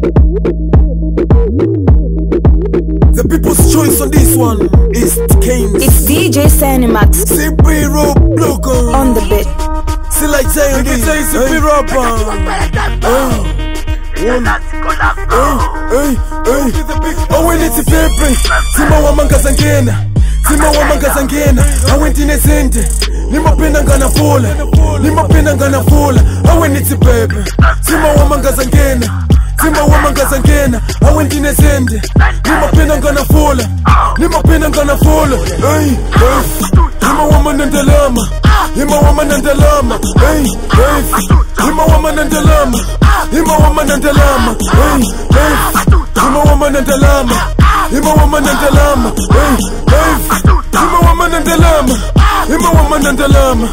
The people's choice on this one is Kings. It's DJ Senymax on the beat. Silas on this. Oh, when it's a pepe, Tima Wamankazangena, Tima Wamankazangena. I went in a center. Nima pena ngana fola, Nima pena ngana fola. I went it's a pepe, Tima Wamankazangena, Tima Wamankazangena. I went in a center. Nima pena ngana fola, Nima pena ngana fola. Hey, Nima Wamanandalama, Nima Wamanandalama. Hey, Nima Wamanandalama, Nima Wamanandalama. Hey, Nima Wamanandalama, Nima Wamanandalama. Hey, Nima Wamanandalama, Nima Wamanandalama.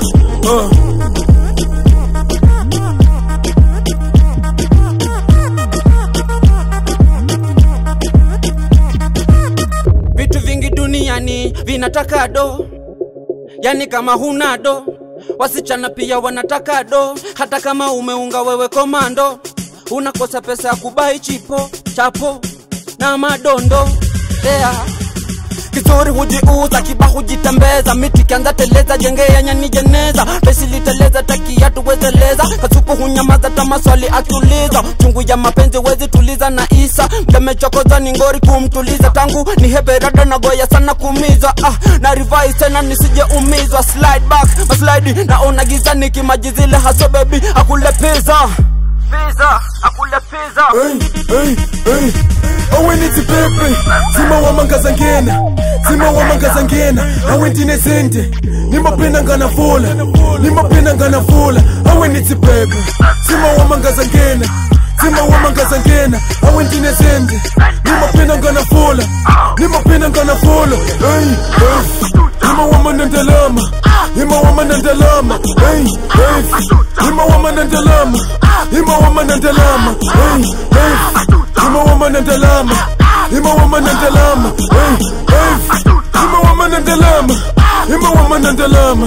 Vitu vingi duniani vinataka do, yani kama huna do, wasichana pia wanataka do. Hata kama umeunga wewe komando, unakosa pesa ya kubai chipo, chapo na madondo. Kisori hujiuza, kiba hujitembeza, miti kianza teleza, jenge ya nyani jeneza. Pesi liteleza, taki ya tuwezeleza, kasuku hunyamaza, tamaswali atuliza. Chungu ya mapenzi wezi tuliza na isa, mdeme chokoza ni ngori kumtuliza. Tangu ni heberada na goya sana kumiza, na revise tena nisije umizwa. Slide back, maslide naona giza nikimajizile haso baby, akule pizza. Akule pizza. Oh, when it's a pepe, Tima Wamankazangena, Tima Wamankazangena. I went in a center. Nima pena ngana fola, Nima pena ngana fola. I went it's a pepe, Tima Wamankazangena, Tima Wamankazangena. I went in a center. Nima pena ngana fola, Nima pena ngana fola. Hey, Nima Wamanandalama, Nima Wamanandalama. Hey, Nima Wamanandalama, Nima Wamanandalama. Hey, Nima Wamanandalama, Nima Wamanandalama. Hey, Nima Wamanandalama, Nima Wamanandalama.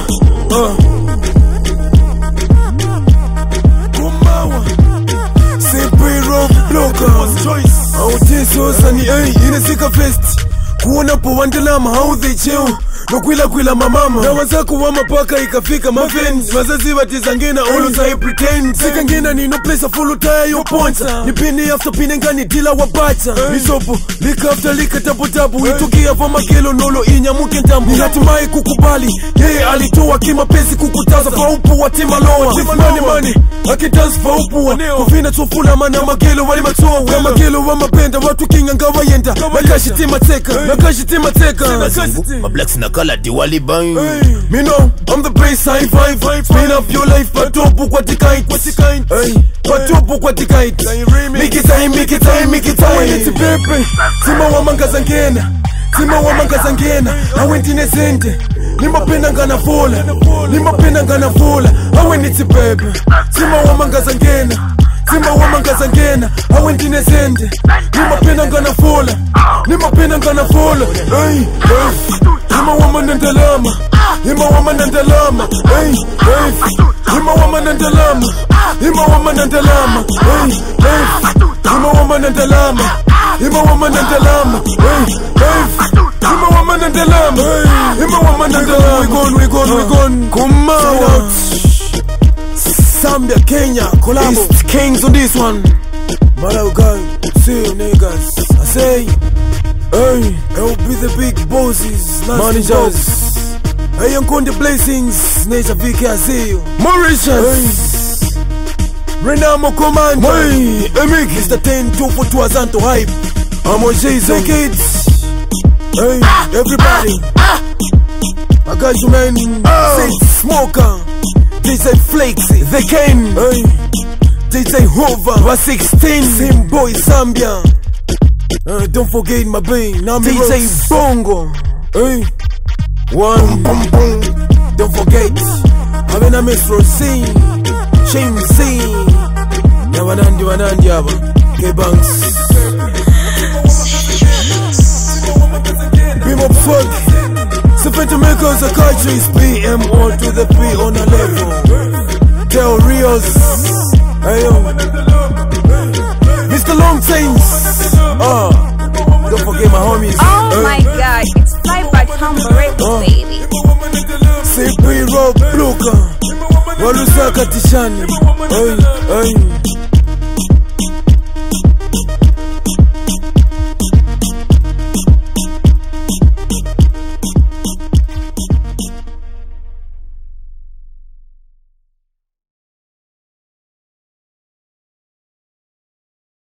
Kumawa Simple Rock Blocker choice. How this was an in a sick fest. Kuona po wandalama how they chill. Nokwila mamama na wazako wa mapaka ikafika mafens. Wazazi watizangena always I pretend. Sikangena ni no place full tire yo ponta. Ni pini after pini ngani dila wabata. Nisopo lika after lika tapu itukia for makelo nolo inyamuke ntambu. Ni hatimai kukubali alitoa kimapesi kukutaza pa upu wa tima loa. Money akitansi pa upu wa kufina tufula mana makelo wali matoa. Wa makelo wa mapenda watu kinga ngawa yenda. Nakashitima teka, nakashitima teka. Mablacks na kala diwali bang. Me know, I'm the bass high five. Spin up your life, patopu kwa tikait. Patopu kwa tikait. Micky Jae, Micky Jae, Micky Jae. When it's a pepe, Tima Wamankazangena, Tima Wamankazangena. I went in a center. Nima pena ngana fola, Nima pena ngana fola. I went it's a pepe, Tima Wamankazangena, Tima Wamankazangena. I went in a center. Nima pena ngana fola, Nima pena ngana fola. Hey, Nima Wamanandalama, Nima Wamanandalama. Hey, Nima Wamanandalama, Nima Wamanandalama. Hey, Nima Wamanandalama, Nima Wamanandalama. Hey, Nima Wamanandalama, Nima Wamanandalama. We gone. Come out. Zambia, Kenya, collabo. It's Kings on this one. Malawi guy, see you niggas. I say, I'll be the big bosses, managers. Hey, I'm on the blessings. Nature VK, I see you. Mauritius. Renamo Command. Hey, Micky. It's the 10-242 Azanto hype. I'm on Jason. Kids. Hey, everybody. I got you, man. Say Smoker. DJ Flakesy. They came. Hey. DJ Hoover. Was 16. Same boy, Zambia. Don't forget my bean. DJ Bongo. Hey. One. Don't forget. I'm in a mix for scene. Shame scene. Yawanandi yaba. K-Banks. Beam up fuck. Suffer to make us a country's PMO to the P on a level. Tell Rios. Hey yo. Mr. Long Time. walusaka tishani. Oi, oi.